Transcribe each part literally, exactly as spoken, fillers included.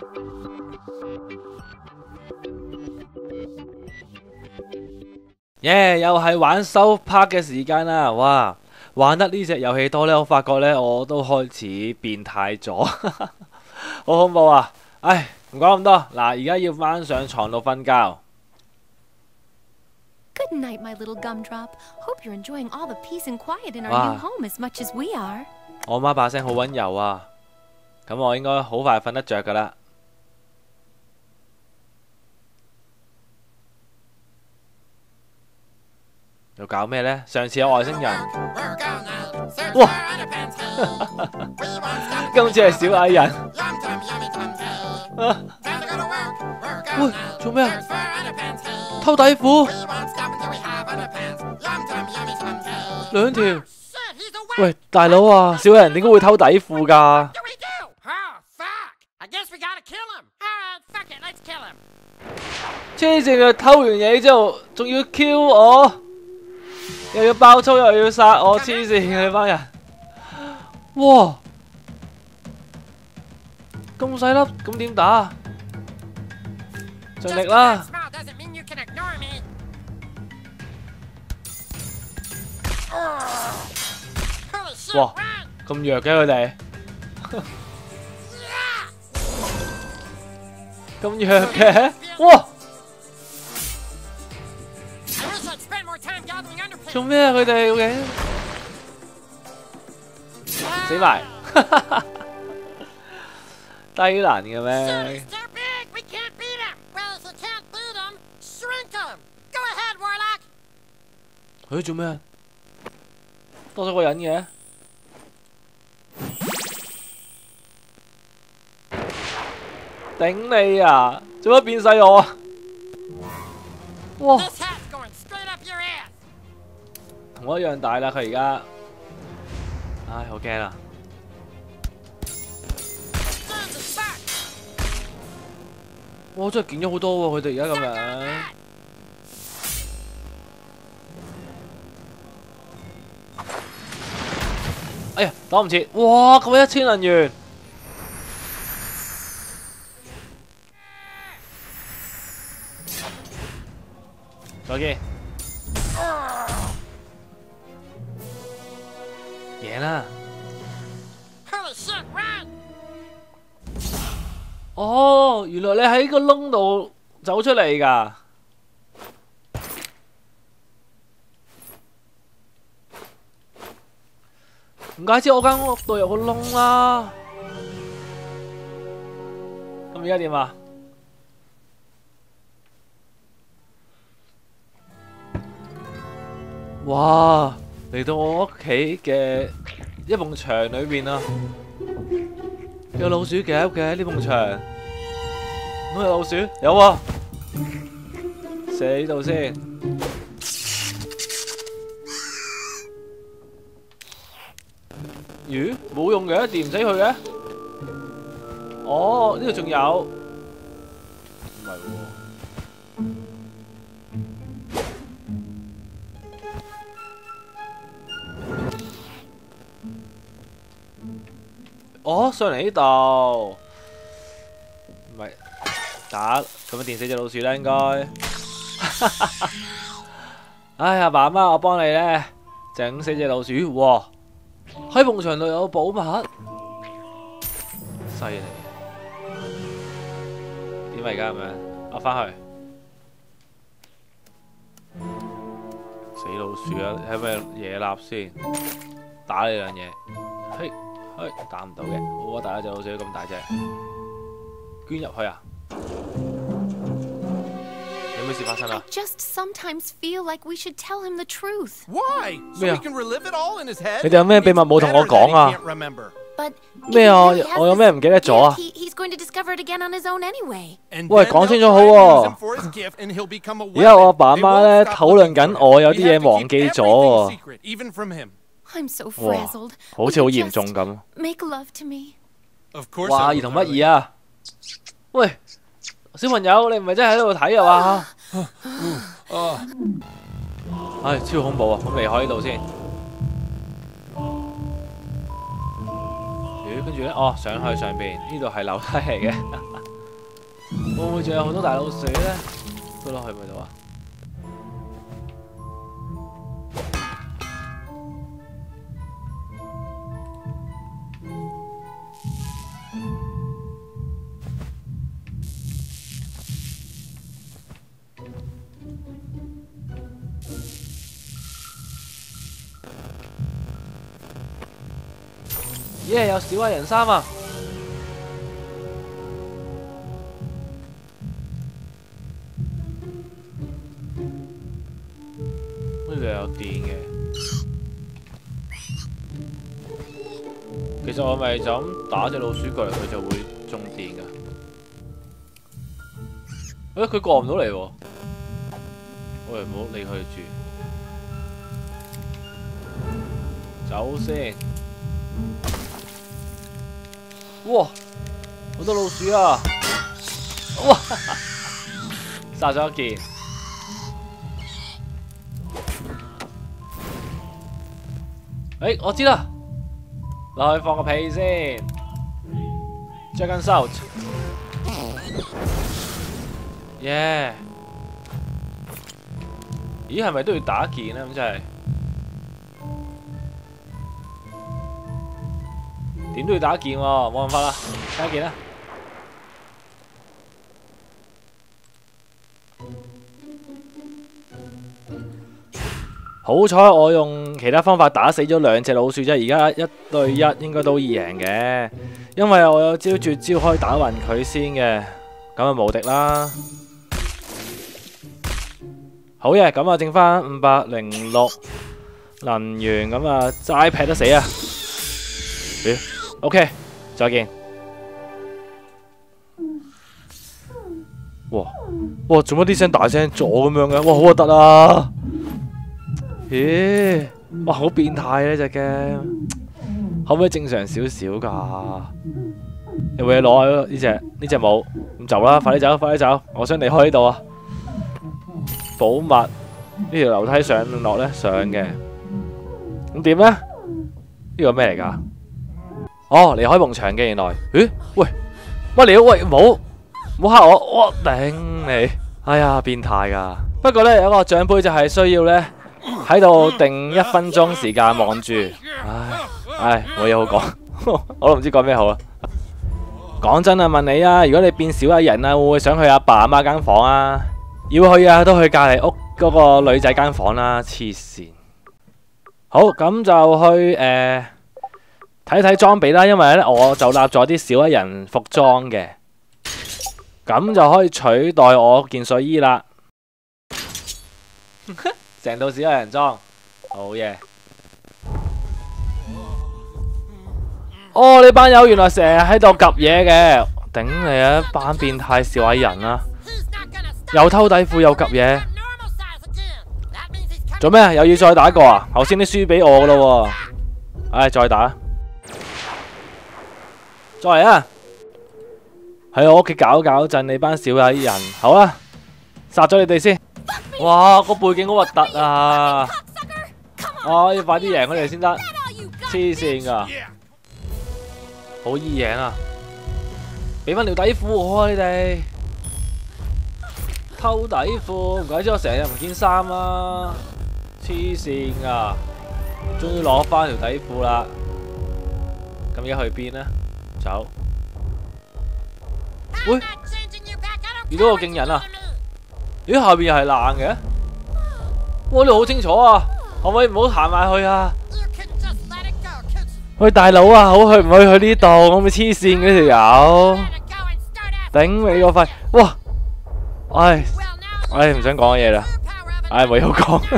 耶！ 又係玩收拍嘅時間啦，哇！玩得呢隻遊戲多呢，我發覺呢，我都開始變態咗，好恐怖啊！唉，唔講咁多，嗱，而家要翻上床度瞓覺。 Good night, my little gumdrop. Hope you're enjoying all the peace and quiet in our new home as much as we are. 我媽把聲好溫柔啊，咁我應該好快瞓得着噶啦。又搞咩呢？上次有外星人，哇！今次係小矮人。啊、喂，做咩啊？偷底褲，兩條。喂，大佬啊，小矮人點解會偷底褲㗎？黐線嘅，偷完嘢之後仲要 Q 我。又要爆粗又要殺我，黐線嘅你班人！哇，咁細粒，咁點打啊？盡力啦！哇，咁弱嘅佢哋，咁弱嘅，哇！做咩啊？佢哋嘅死埋，低能嘅咩？佢做咩？多咗個人嘅，頂你啊！做乜變細我啊？哇！同我一樣大啦，佢而家，唉，好驚啊！哇，真係勁咗好多喎！佢哋而家咁樣，哎呀，擋唔切！哇，咁一千能源，再見。贏啦！哦，原來你喺個窿度走出嚟㗎。唔怪之我間屋度有個窿啦。咁而家點啊？哇！嚟到我屋企嘅一埲牆裏面啊，有老鼠夾嘅呢埲牆，有冇老鼠？有啊，射呢度先。咦？冇用嘅，電唔死佢嘅。哦，呢度仲有，唔係喎。哦，上嚟呢度，唔係打咁樣電死隻老鼠啦，應該。唉，阿爸阿媽，我幫你咧整死隻老鼠。哇！喺埲牆度有寶物，犀利！點啊而家咁樣？我翻去。死老鼠啊！係咪野臘先？打你兩嘢，嘿！嘿，打唔到嘅，好大隻老鼠咁大隻，捐入去啊！有咩事發生啊 I just sometimes feel like we should tell him the truth. Why? So he can relive it all in his head. 你哋有咩秘密冇同我講啊？ But 咩啊？我有咩唔記得咗啊？ he, he's going to discover it again on his own anyway. 喂，講清楚好喎！而家我阿爸阿媽咧討論緊，我有啲嘢忘記咗喎。 I'm so frazzled. 好似好嚴重咁。 Make love to me. 哇！兒童乜嘢啊？喂，小朋友，你唔係真係喺度睇啊嘛？唉，超恐怖啊！咁離開呢度先。咦？跟住咧，哦，上去上邊呢度係樓梯嚟嘅。 會唔會仲有好多大老鼠咧？推落去咪到啊！耶！有小矮人衫啊！呢度有電嘅。其實我咪就咁打隻老鼠過嚟，佢就會中電噶。誒，佢過唔到嚟喎。我哋唔好理佢住，走先。哇！好多老鼠啊！哇！殺咗一件。誒，我知啦，落去放個屁先。Jack and Salt。耶！咦，係咪都要打件咧？咁真係。點都要打件喎，冇辦法啦，打件啦。好彩我用其他方法打死咗兩隻老鼠啫，而家一對一應該都易贏嘅，因為我有招絕招可以打暈佢先嘅，咁啊無敵啦。好嘅，咁啊剩翻五百零六能源，咁啊齋劈得死啊！咦？ OK， 再見。哇哇，做乜啲聲大聲咗咁樣嘅？哇，好核突啊！咦，哇，好變態呢隻 game，可唔可以正常少少㗎？有冇嘢攞啊？呢隻呢隻冇，咁走啦，快啲走，快啲走！我想離開呢度啊！寶物呢條樓梯上落咧上嘅，咁點咧？呢個咩嚟㗎？ 哦，離開埲牆嘅原來，咦？喂，乜料？喂，冇，唔好嚇我，我頂你！哎呀，變態噶。不過咧，有個獎杯就係需要咧喺度定一分鐘時間望住。唉唉，冇嘢好講，我都唔知講咩好啊。講真啊，問你啊，如果你變小矮人啊，會唔會想去阿爸阿媽間房啊？要去啊，都去隔離屋嗰個女仔間房啦，黐線。好，咁就去誒。呃 睇睇裝備啦，因為咧我就立咗啲小矮人服裝嘅，咁就可以取代我件睡衣啦。成套小矮人裝，好嘢！哦，呢班友原來成日喺度夾嘢嘅，頂你啊！班變態小矮人啊，又偷底褲又夾嘢，做咩啊？又要再打過啊？頭先啲輸俾我噶咯喎，唉，再打。 再嚟啊！喺我屋企搞搞震，你班小矮人，好啦，殺咗你哋先。哇，個背景好核突啊！我要快啲贏佢哋先得，黐線噶，好易贏啊！俾翻條底褲我啊，你哋偷底褲，唔怪之我成日唔見衫啦，黐線噶，終於攞翻條底褲啦。咁而家去邊呢？ 走！喂，遇到個勁人啊！咦，下邊又係爛嘅？哇，你好清楚啊！可唔可以唔好行埋去啊？喂，大佬啊，好去唔去去呢度？可唔可以黐線嘅條友？頂你個肺！哇！唉唉，唔想講嘢啦！唉，冇嘢好講，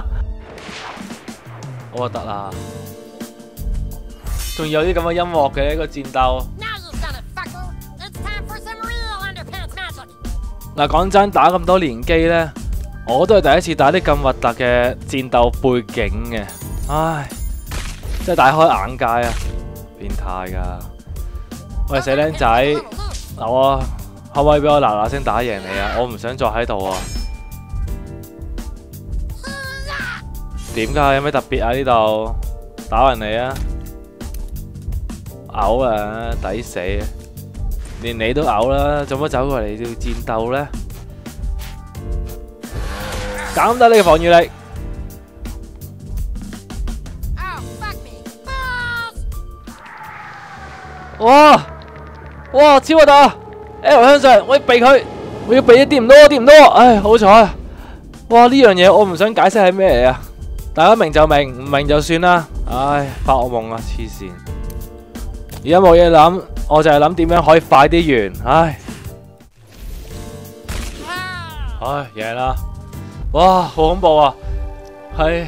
好核突啊！ 仲有啲咁嘅音樂嘅一個戰鬥。嗱，講真，打咁多年機呢，我都係第一次打啲咁核突嘅戰鬥背景嘅。唉，真係大開眼界啊！變態噶。喂，死僆仔，嗱我可唔可以俾我嗱嗱聲打贏你啊？我唔想再喺度啊。點噶？有咩特別啊？呢度打暈你啊！嘔啊！抵死啊！ 連你都嘔啦，做乜走過嚟要戰鬥呢？減低你嘅防禦力。哇！哇！超核突 ！L 向上，我要避佢，我要避一啲唔多，啲唔多。唉，好彩。哇！呢樣嘢我唔想解釋係咩嚟啊！大家明就明，唔明就算啦。唉，發惡夢啊！黐線。而家冇嘢諗，我就係諗點樣可以快啲完。唉，唉，贏啦！哇，好恐怖啊！係。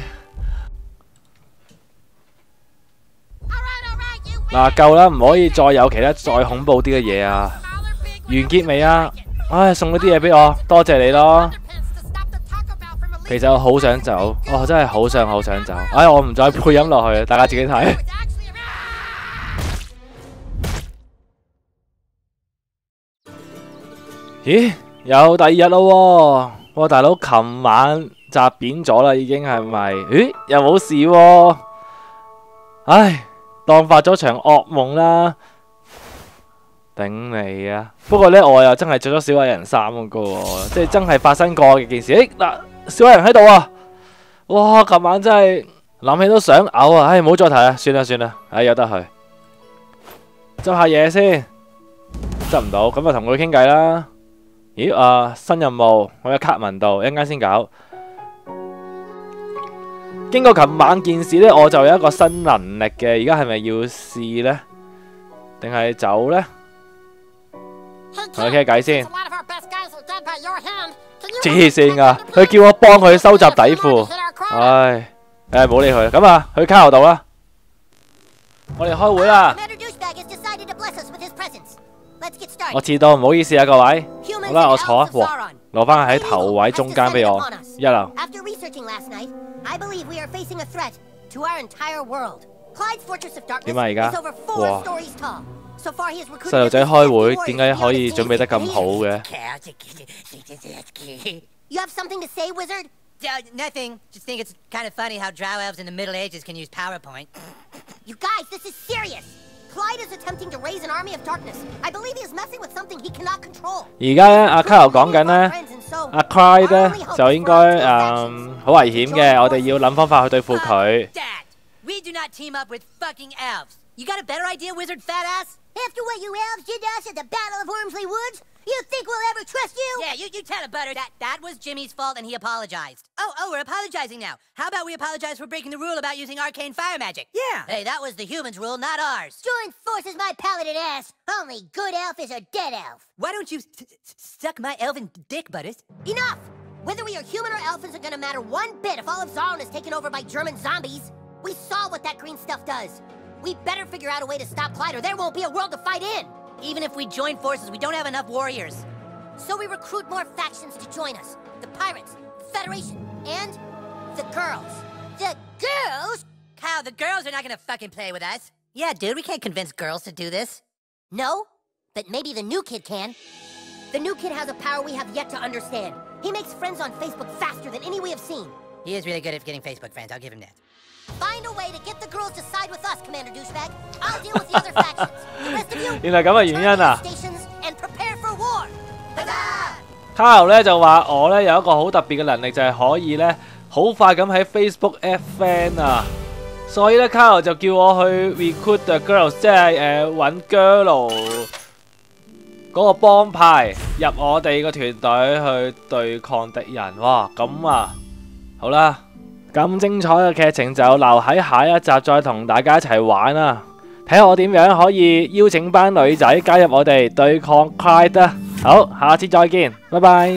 嗱，夠啦，唔可以再有其他再恐怖啲嘅嘢啊！完結未啊？唉，送咗啲嘢俾我，多謝你咯。其實我好想走，我真係好想好想走。唉，我唔再配音落去，大家自己睇。咦？有第二日咯喎！哇，大佬，琴晚砸扁咗啦，已經係咪？咦？又冇事喎？唉。當發咗場噩夢啦，頂你啊！不過呢，我又真係着咗小矮人衫嗰個喎，即係真係發生過嘅件事。誒嗱，小矮人喺度啊！哇，琴晚真係諗起都想嘔啊！唉，唔好再提啦，算啦算啦，唉，由得佢執下嘢先，執唔到咁就同佢傾偈啦。咦啊，新任務我喺卡文度，一陣間先搞。經過琴晚件事呢，我就有一個新能力嘅，而家係咪要試呢？定係走呢？同佢傾下偈先。黐線噶，佢叫我幫佢收集底褲。唉，誒冇理佢。咁啊，去卡後度啦。我哋開會啦。我遲到，唔好意思啊，各位。好啦，我坐啊。哇，攞翻喺頭位中間俾我，一流。 I believe we are facing a threat to our entire world. Clyde's Fortress of Darkness 點啊而家？ is over four stories tall. So far he has recruited 細路仔開會點解可以準備得咁好嘅？ You have something to say, Wizard? Uh, nothing. Just think it's kind of funny how drow elves in the Middle Ages can use PowerPoint. You guys, this is serious. Clyde is attempting to raise an army of darkness. I believe he is messing with something he cannot control. 而家咧，阿卡又講緊咧，阿 Clyde 咧就應該誒好危險嘅，我哋要諗方法去對付佢。 Dad, we do not team up with fucking elves. You got a better idea, Wizard Fat Ass? After what you elves did to us at the Battle of Wormsley Woods, you think we'll ever trust you? Yeah, you, you tell it, Butter. That, that was Jimmy's fault and he apologized. Oh, oh, we're apologizing now. How about we apologize for breaking the rule about using arcane fire magic? Yeah. Hey, that was the humans' rule, not ours. Join forces, my paladin ass. Only good elf is a dead elf. Why don't you suck my elven dick, Butters? Enough! Whether we are human or elf isn't gonna matter one bit if all of Zaun is taken over by German zombies. We saw what that green stuff does. We better figure out a way to stop Clyde or there won't be a world to fight in. Even if we join forces, we don't have enough warriors. So we recruit more factions to join us. The Pirates, Federation, and the girls. The girls? Kyle, the girls are not gonna fucking play with us. Yeah, dude, we can't convince girls to do this. No, but maybe the new kid can. The new kid has a power we have yet to understand. He makes friends on Facebook faster than any we have seen. He is really good at getting Facebook friends, I'll give him that. Find a way to get the girls to side with us, Commander Douchebag. I'll deal with the other factions. The rest of you, 原來咁嘅原因啊 turn to your stations and prepare for war. Kyle 咧就話我咧有一個好特別嘅能力，就係可以咧好快咁喺 Facebook add friend 啊，所以咧 Kyle 就叫我去 recruit the girls， 即係誒揾 girl 嗰個幫派入我哋個團隊去對抗敵人。哇，咁啊，好啦，咁精彩嘅劇情就留喺下一集再同大家一齊玩啦。睇下我點樣可以邀請班女仔加入我哋對抗 Clyde 啊！好，下次再見，拜拜。